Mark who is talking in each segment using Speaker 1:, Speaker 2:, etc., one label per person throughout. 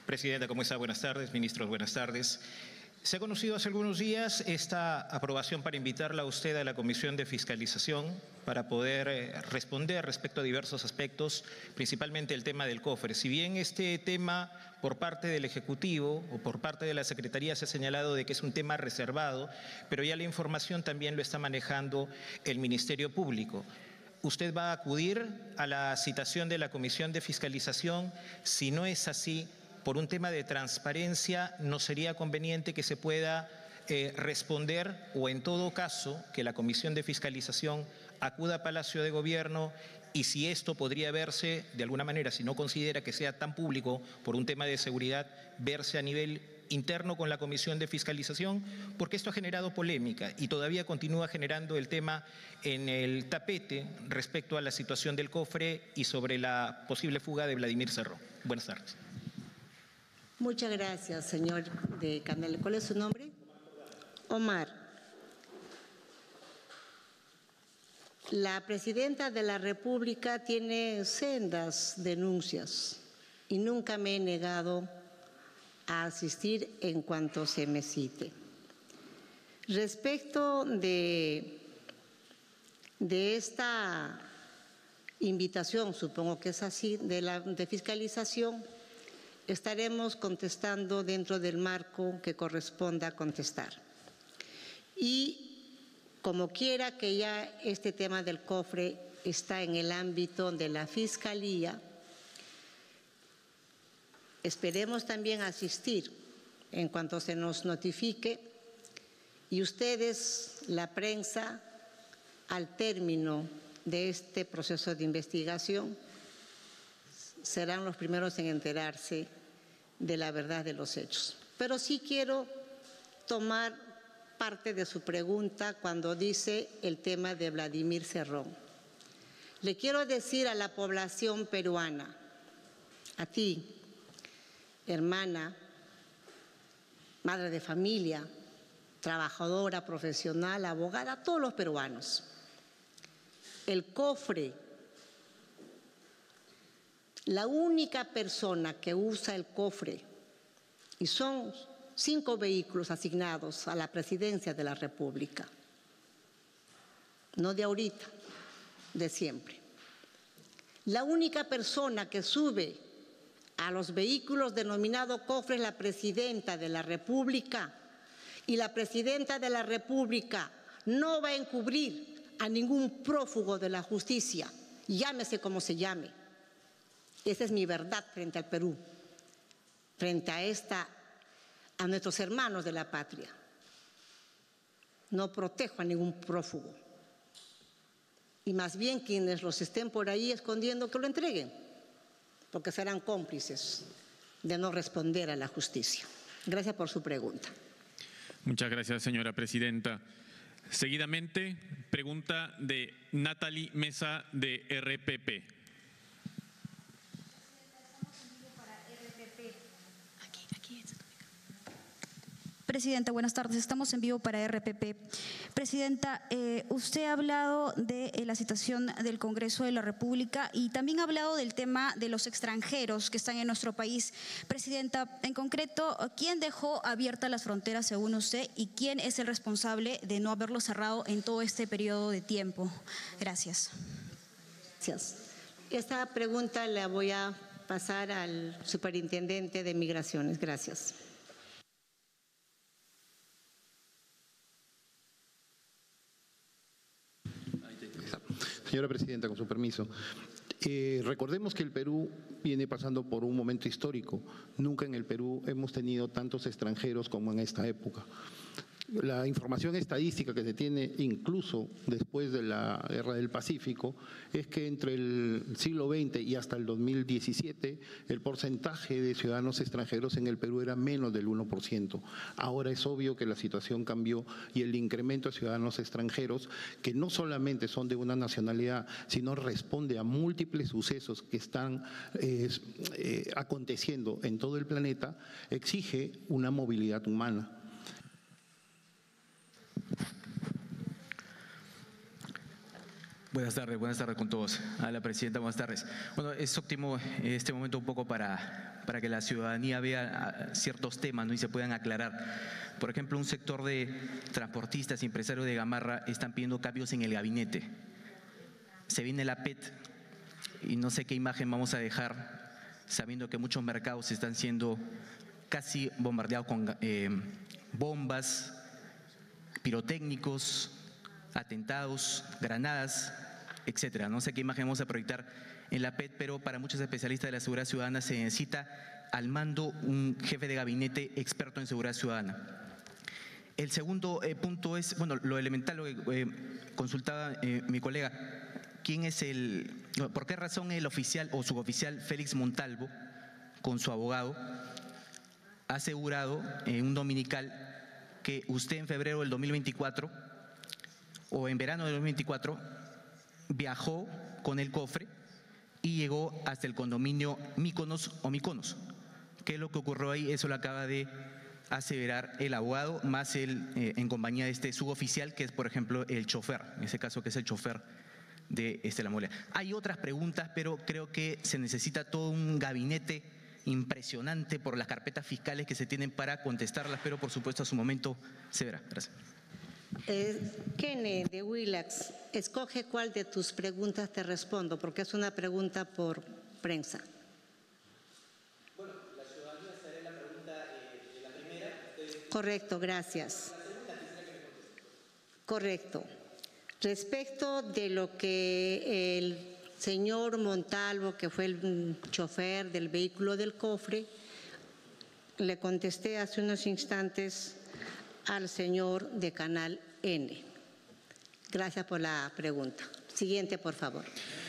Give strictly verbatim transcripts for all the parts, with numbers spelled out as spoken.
Speaker 1: Presidenta, ¿cómo está? Buenas tardes. Ministros, buenas tardes. Se ha conocido hace algunos días esta aprobación para invitarla a usted a la Comisión de Fiscalización para poder eh, responder respecto a diversos aspectos, principalmente el tema del cofre. Si bien este tema por parte del Ejecutivo o por parte de la Secretaría se ha señalado de que es un tema reservado, pero ya la información también lo está manejando el Ministerio Público. ¿Usted va a acudir a la citación de la Comisión de Fiscalización? Si no es así, por un tema de transparencia, ¿no sería conveniente que se pueda eh, responder o en todo caso que la Comisión de Fiscalización acuda a Palacio de Gobierno y si esto podría verse de alguna manera, si no considera que sea tan público por un tema de seguridad, verse a nivel interno con la Comisión de Fiscalización? Porque esto ha generado polémica y todavía continúa generando el tema en el tapete respecto a la situación del cofre y sobre la posible fuga de Vladimir Cerrón. Buenas tardes.
Speaker 2: Muchas gracias, señor de Canel. ¿Cuál es su nombre? Omar. La Presidenta de la República tiene sendas denuncias y nunca me he negado a asistir en cuanto se me cite. Respecto de, de esta invitación, supongo que es así, de la de fiscalización, estaremos contestando dentro del marco que corresponda contestar. Y como quiera que ya este tema del cofre está en el ámbito de la Fiscalía, esperemos también asistir en cuanto se nos notifique y ustedes, la prensa, al término de este proceso de investigación, serán los primeros en enterarse de la verdad de los hechos. Pero sí quiero tomar parte de su pregunta cuando dice el tema de Vladimir Cerrón. Le quiero decir a la población peruana, a ti, hermana, madre de familia, trabajadora, profesional, abogada, a todos los peruanos, el cofre, la única persona que usa el cofre, y son cinco vehículos asignados a la Presidencia de la República, no de ahorita, de siempre. La única persona que sube a los vehículos denominados cofre es la Presidenta de la República, y la Presidenta de la República no va a encubrir a ningún prófugo de la justicia, llámese como se llame. Esa es mi verdad frente al Perú, frente a, esta, a nuestros hermanos de la patria. No protejo a ningún prófugo. Y más bien quienes los estén por ahí escondiendo, que lo entreguen, porque serán cómplices de no responder a la justicia. Gracias por su pregunta.
Speaker 3: Muchas gracias, señora presidenta. Seguidamente, pregunta de Natalie Mesa, de R P P.
Speaker 4: Presidenta, buenas tardes. Estamos en vivo para R P P. Presidenta, eh, usted ha hablado de eh, la situación del Congreso de la República y también ha hablado del tema de los extranjeros que están en nuestro país. Presidenta, en concreto, ¿quién dejó abiertas las fronteras según usted y quién es el responsable de no haberlo cerrado en todo este periodo de tiempo? Gracias.
Speaker 2: Gracias. Esta pregunta la voy a pasar al superintendente de Migraciones. Gracias.
Speaker 5: Señora presidenta, con su permiso. Eh, recordemos que el Perú viene pasando por un momento histórico. Nunca en el Perú hemos tenido tantos extranjeros como en esta época. La información estadística que se tiene incluso después de la Guerra del Pacífico es que entre el siglo veinte y hasta el dos mil diecisiete el porcentaje de ciudadanos extranjeros en el Perú era menos del uno por ciento. Ahora es obvio que la situación cambió y el incremento de ciudadanos extranjeros, que no solamente son de una nacionalidad, sino responde a múltiples sucesos que están eh, eh, aconteciendo en todo el planeta, exige una movilidad humana.
Speaker 6: Buenas tardes, buenas tardes con todos. A la presidenta, buenas tardes. Bueno, es óptimo este momento un poco para, para que la ciudadanía vea ciertos temas, ¿no?, y se puedan aclarar. Por ejemplo, un sector de transportistas y empresarios de Gamarra están pidiendo cambios en el gabinete. Se viene la P E T y no sé qué imagen vamos a dejar, sabiendo que muchos mercados están siendo casi bombardeados con eh, bombas, pirotécnicos, atentados, granadas, etcétera. No sé qué imagen vamos a proyectar en la P E T, pero para muchos especialistas de la seguridad ciudadana se necesita al mando un jefe de gabinete experto en seguridad ciudadana. El segundo eh, punto es, bueno, lo elemental, lo que eh, consultaba eh, mi colega, ¿quién es el, por qué razón el oficial o suboficial Félix Montalvo, con su abogado, ha asegurado en un dominical que usted en febrero del dos mil veinticuatro o en verano del dos mil veinticuatro viajó con el cofre y llegó hasta el condominio Míconos o Mykonos? ¿Qué es lo que ocurrió ahí? Eso lo acaba de aseverar el abogado, más el eh, en compañía de este suboficial, que es, por ejemplo, el chofer, en ese caso que es el chofer de este, la mole. Hay otras preguntas, pero creo que se necesita todo un gabinete impresionante por las carpetas fiscales que se tienen para contestarlas, pero por supuesto a su momento se verá. Gracias.
Speaker 2: Eh, Kene de Willax, escoge cuál de tus preguntas te respondo, porque es una pregunta por prensa.
Speaker 1: Bueno, la ciudadanía será la pregunta eh, de la primera. De...
Speaker 2: Correcto, gracias. Correcto. Respecto de lo que el señor Montalvo, que fue el chofer del vehículo del cofre, le contesté hace unos instantes al señor de Canal N. Gracias por la pregunta. Siguiente, por favor.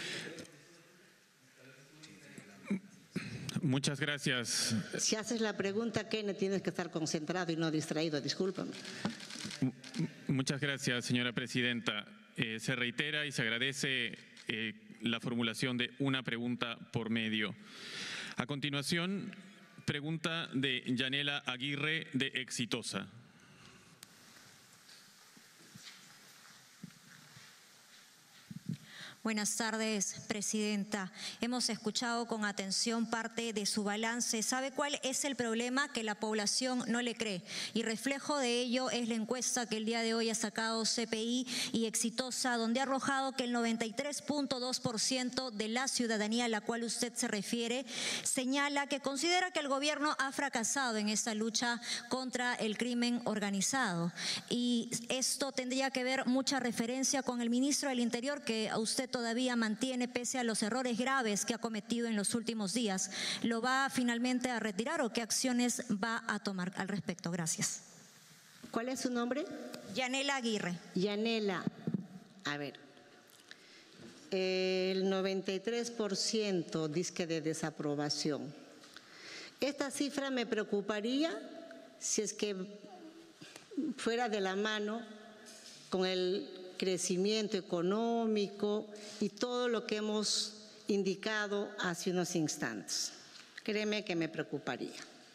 Speaker 3: Muchas gracias.
Speaker 2: Si haces la pregunta, Kene, tienes que estar concentrado y no distraído, discúlpame.
Speaker 3: Muchas gracias, señora presidenta. Eh, se reitera y se agradece eh, la formulación de una pregunta por medio. A continuación, pregunta de Yanela Aguirre, de Exitosa.
Speaker 7: Buenas tardes, presidenta. Hemos escuchado con atención parte de su balance. ¿Sabe cuál es el problema? Que la población no le cree. Y reflejo de ello es la encuesta que el día de hoy ha sacado C P I y Exitosa, donde ha arrojado que el noventa y tres punto dos por ciento de la ciudadanía a la cual usted se refiere señala que considera que el gobierno ha fracasado en esta lucha contra el crimen organizado. Y esto tendría que ver mucha referencia con el ministro del Interior, que a usted todavía mantiene pese a los errores graves que ha cometido en los últimos días. ¿Lo va finalmente a retirar o qué acciones va a tomar al respecto? Gracias.
Speaker 2: ¿Cuál es su nombre?
Speaker 7: Yanela Aguirre.
Speaker 2: Yanela, a ver, el noventa y tres por ciento dice de desaprobación. Esta cifra me preocuparía si es que fuera de la mano con el crecimiento económico y todo lo que hemos indicado hace unos instantes. Créeme que me preocuparía.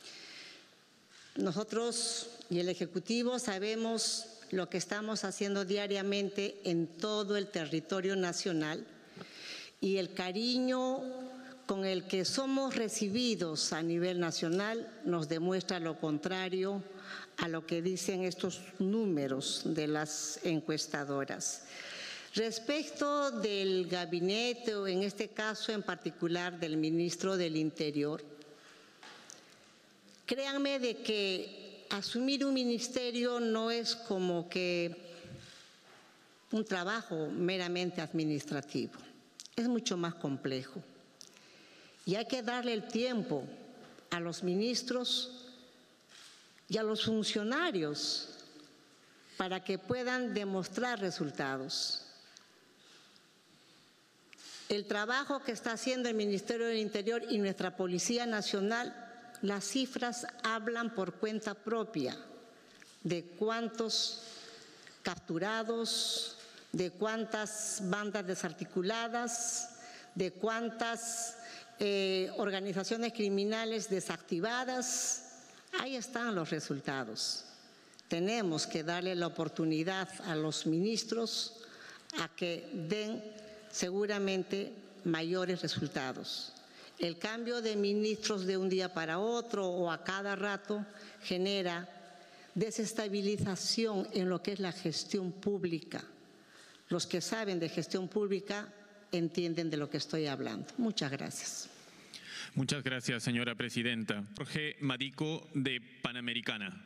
Speaker 2: Nosotros y el Ejecutivo sabemos lo que estamos haciendo diariamente en todo el territorio nacional y el cariño con el que somos recibidos a nivel nacional nos demuestra lo contrario a lo que dicen estos números de las encuestadoras. Respecto del gabinete, o en este caso en particular del ministro del Interior, créanme de que asumir un ministerio no es como que un trabajo meramente administrativo, es mucho más complejo. Y hay que darle el tiempo a los ministros y a los funcionarios para que puedan demostrar resultados. El trabajo que está haciendo el Ministerio del Interior y nuestra Policía Nacional, las cifras hablan por cuenta propia de cuántos capturados, de cuántas bandas desarticuladas, de cuántas eh, organizaciones criminales desactivadas. Ahí están los resultados. Tenemos que darle la oportunidad a los ministros, a que den seguramente mayores resultados. El cambio de ministros de un día para otro o a cada rato genera desestabilización en lo que es la gestión pública. Los que saben de gestión pública entienden de lo que estoy hablando. Muchas gracias.
Speaker 3: Muchas gracias, señora presidenta. Jorge Marico, de Panamericana.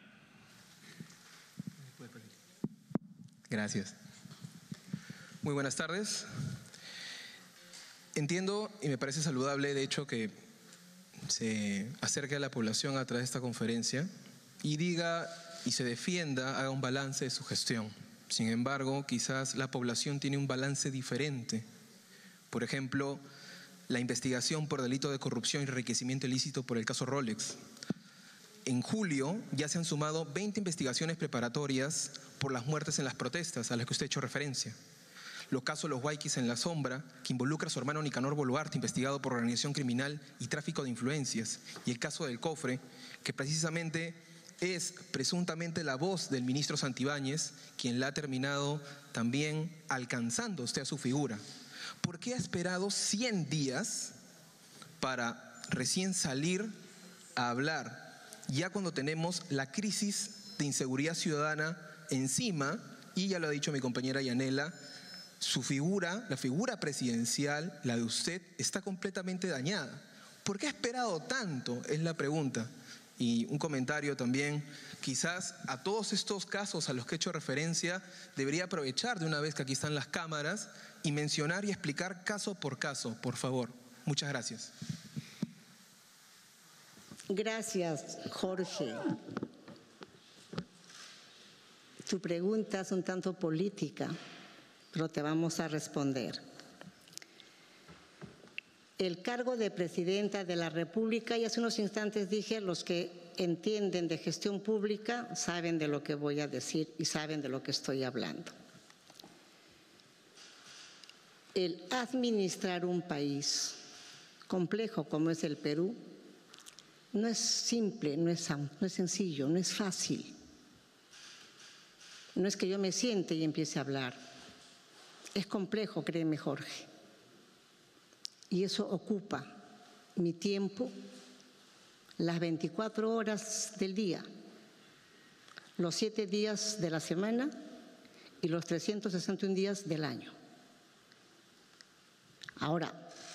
Speaker 8: Gracias. Muy buenas tardes. Entiendo y me parece saludable, de hecho, que se acerque a la población a través de esta conferencia y diga y se defienda, haga un balance de su gestión. Sin embargo, quizás la población tiene un balance diferente. Por ejemplo, la investigación por delito de corrupción y enriquecimiento ilícito por el caso Rolex. En julio ya se han sumado veinte investigaciones preparatorias por las muertes en las protestas a las que usted ha hecho referencia. Los casos Los Huayquis en la sombra, que involucra a su hermano Nicanor Boluarte, investigado por organización criminal y tráfico de influencias. Y el caso del cofre, que precisamente es presuntamente la voz del ministro Santibáñez, quien la ha terminado también alcanzando usted a su figura. ¿Por qué ha esperado cien días para recién salir a hablar, ya cuando tenemos la crisis de inseguridad ciudadana encima? Y ya lo ha dicho mi compañera Yanela, su figura, la figura presidencial, la de usted, está completamente dañada. ¿Por qué ha esperado tanto? Es la pregunta. Y un comentario también, quizás a todos estos casos a los que he hecho referencia, debería aprovechar de una vez que aquí están las cámaras y mencionar y explicar caso por caso, por favor. Muchas gracias.
Speaker 2: Gracias, Jorge. Tu pregunta es un tanto política, pero te vamos a responder. El cargo de presidenta de la República, y hace unos instantes dije, los que entienden de gestión pública saben de lo que voy a decir y saben de lo que estoy hablando. El administrar un país complejo como es el Perú no es simple, no es, no es sencillo, no es fácil. No es que yo me siente y empiece a hablar. Es complejo, créeme, Jorge. Y eso ocupa mi tiempo, las veinticuatro horas del día, los siete días de la semana y los trescientos sesenta y un días del año. Ahora,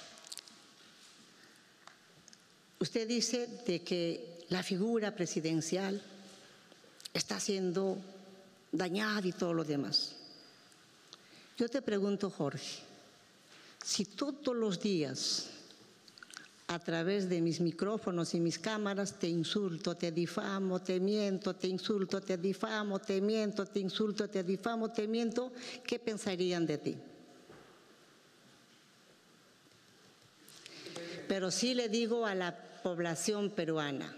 Speaker 2: usted dice de que la figura presidencial está siendo dañada y todo lo demás. Yo te pregunto, Jorge, si todos los días a través de mis micrófonos y mis cámaras te insulto, te difamo, te miento, te insulto, te difamo, te miento, te insulto, te difamo, te miento, ¿qué pensarían de ti? Pero sí le digo a la población peruana,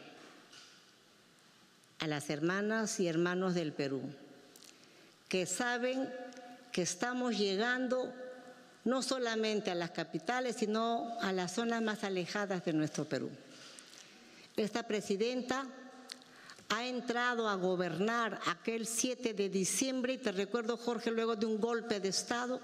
Speaker 2: a las hermanas y hermanos del Perú, que saben que estamos llegando no solamente a las capitales, sino a las zonas más alejadas de nuestro Perú. Esta presidenta ha entrado a gobernar aquel siete de diciembre, y te recuerdo, Jorge, luego de un golpe de Estado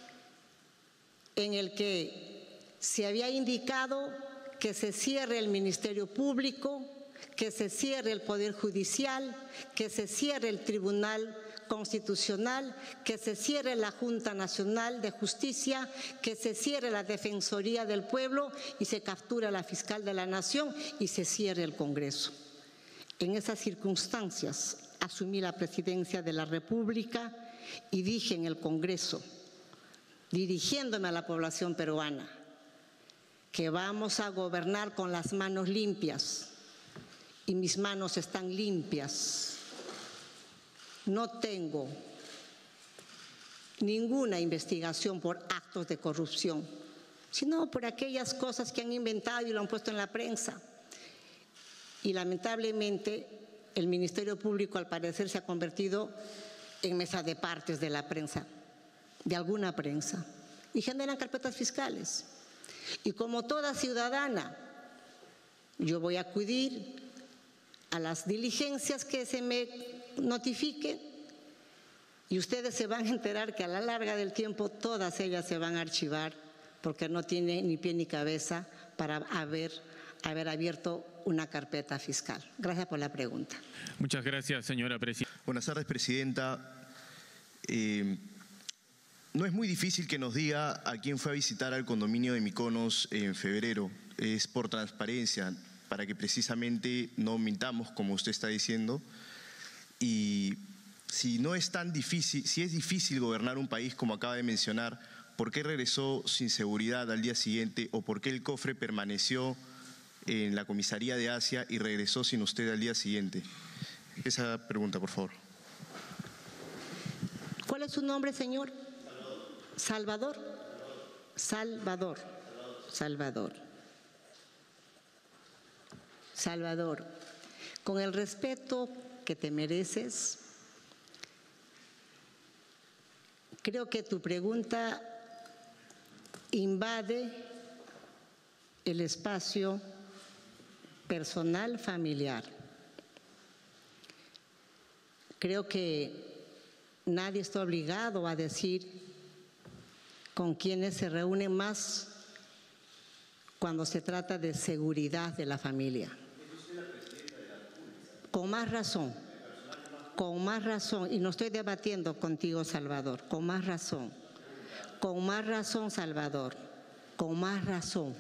Speaker 2: en el que se había indicado que se cierre el Ministerio Público, que se cierre el Poder Judicial, que se cierre el Tribunal Constitucional, que se cierre la Junta Nacional de Justicia, que se cierre la Defensoría del Pueblo y se captura a la Fiscal de la Nación y se cierre el Congreso. En esas circunstancias asumí la presidencia de la República y dije en el Congreso, dirigiéndome a la población peruana, que vamos a gobernar con las manos limpias, y mis manos están limpias. No tengo ninguna investigación por actos de corrupción, sino por aquellas cosas que han inventado y lo han puesto en la prensa. Y lamentablemente el Ministerio Público al parecer se ha convertido en mesa de partes de la prensa, de alguna prensa, y generan carpetas fiscales. Y como toda ciudadana, yo voy a acudir a las diligencias que se me notifiquen Y ustedes se van a enterar que a la larga del tiempo todas ellas se van a archivar porque no tiene ni pie ni cabeza para haber, haber abierto una carpeta fiscal. Gracias por la pregunta.
Speaker 3: Muchas gracias, señora presidenta.
Speaker 9: Buenas tardes, presidenta. Eh, no es muy difícil que nos diga a quién fue a visitar al condominio de Mykonos en febrero. Es por transparencia, para que precisamente no mintamos, como usted está diciendo. Y si no es tan difícil, si es difícil gobernar un país como acaba de mencionar, ¿por qué regresó sin seguridad al día siguiente o por qué el cofre permaneció en la comisaría de Asia y regresó sin usted al día siguiente? Esa pregunta, por favor.
Speaker 2: ¿Cuál es su nombre, señor? Salvador. Salvador. Salvador. Salvador. Con el respeto que te mereces, creo que tu pregunta invade el espacio personal familiar. Creo que nadie está obligado a decir con quiénes se reúnen más cuando se trata de seguridad de la familia. Con más razón, con más razón, y no estoy debatiendo contigo, Salvador, con más razón, con más razón, Salvador, con más razón.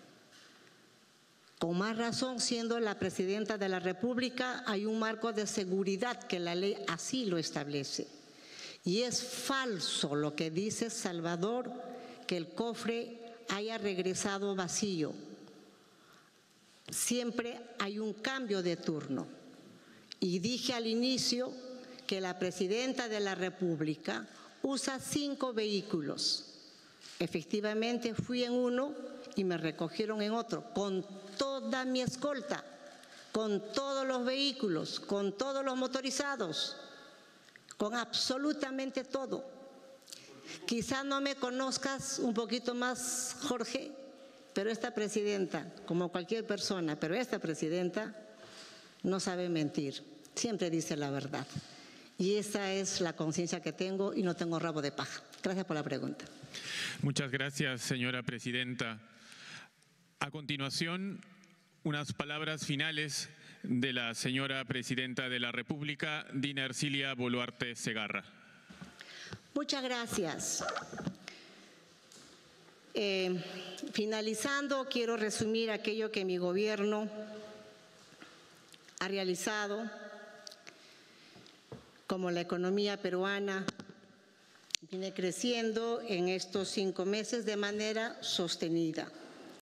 Speaker 2: Con más razón, siendo la presidenta de la República, hay un marco de seguridad que la ley así lo establece. Y es falso lo que dice Salvador, que el cofre haya regresado vacío. Siempre hay un cambio de turno. Y dije al inicio que la presidenta de la República usa cinco vehículos. Efectivamente, fui en uno y me recogieron en otro, con toda mi escolta, con todos los vehículos, con todos los motorizados, con absolutamente todo. Quizá no me conozcas un poquito más, Jorge, pero esta presidenta, como cualquier persona, pero esta presidenta no sabe mentir, siempre dice la verdad. Y esa es la conciencia que tengo y no tengo rabo de paja. Gracias por la pregunta.
Speaker 3: Muchas gracias, señora presidenta. A continuación, unas palabras finales de la señora presidenta de la República, Dina Ercilia Boluarte Segarra.
Speaker 2: Muchas gracias. Eh, finalizando, quiero resumir aquello que mi gobierno ha realizado, como la economía peruana viene creciendo en estos cinco meses de manera sostenida.